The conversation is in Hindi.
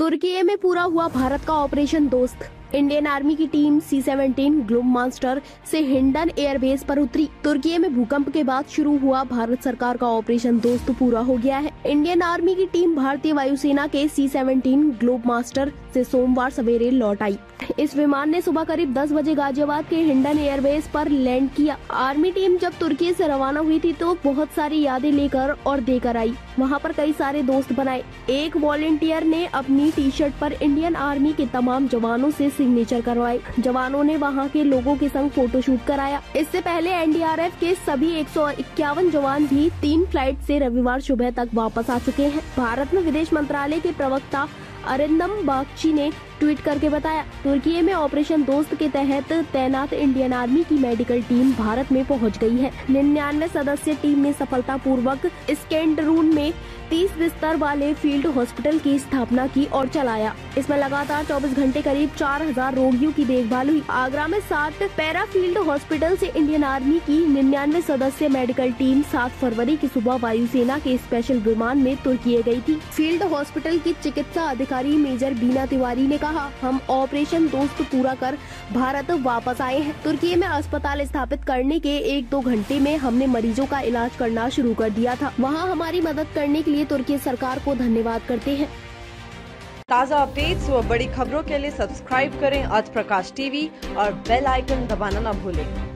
तुर्की में पूरा हुआ भारत का ऑपरेशन दोस्त। इंडियन आर्मी की टीम C-17 ग्लोबमास्टर से हिंडन एयरबेस पर उतरी। तुर्की में भूकंप के बाद शुरू हुआ भारत सरकार का ऑपरेशन दोस्त पूरा हो गया है। इंडियन आर्मी की टीम भारतीय वायुसेना के C-17 ग्लोबमास्टर से सोमवार सवेरे लौट आई। इस विमान ने सुबह करीब 10 बजे गाजियाबाद के हिंडन एयरबेस पर लैंड किया। आर्मी टीम जब तुर्की से रवाना हुई थी तो बहुत सारी यादें लेकर और देकर आई। वहां पर कई सारे दोस्त बनाए। एक वॉलेंटियर ने अपनी टी-शर्ट पर इंडियन आर्मी के तमाम जवानों से सिग्नेचर करवाए। जवानों ने वहां के लोगों के संग फोटोशूट कराया। इससे पहले NDRF के सभी 151 जवान भी 3 फ्लाइट से रविवार सुबह तक वापस आ चुके हैं। भारत में विदेश मंत्रालय के प्रवक्ता अरिंदम बागची ने ट्वीट करके बताया, तुर्की में ऑपरेशन दोस्त के तहत तैनात इंडियन आर्मी की मेडिकल टीम भारत में पहुंच गई है। 99 सदस्य टीम ने सफलतापूर्वक स्केंडरून में 30 बिस्तर वाले फील्ड हॉस्पिटल की स्थापना की और चलाया। इसमें लगातार 24 घंटे करीब 4000 रोगियों की देखभाल हुई। आगरा में 7 पैरा फील्ड हॉस्पिटल से इंडियन आर्मी की 99 सदस्य मेडिकल टीम 7 फरवरी की सुबह वायुसेना के स्पेशल विमान में तुर्की गई थी। फील्ड हॉस्पिटल की चिकित्सा अधिकारी मेजर बीना तिवारी ने कहा, हम ऑपरेशन दोस्त पूरा कर भारत वापस आए हैं। तुर्की में अस्पताल स्थापित करने के 1-2 घंटे में हमने मरीजों का इलाज करना शुरू कर दिया था। वहां हमारी मदद करने के लिए तुर्की सरकार को धन्यवाद करते हैं। ताज़ा अपडेट्स व बड़ी खबरों के लिए सब्सक्राइब करें आज प्रकाश टीवी और बेल आइकन दबाना न भूलें।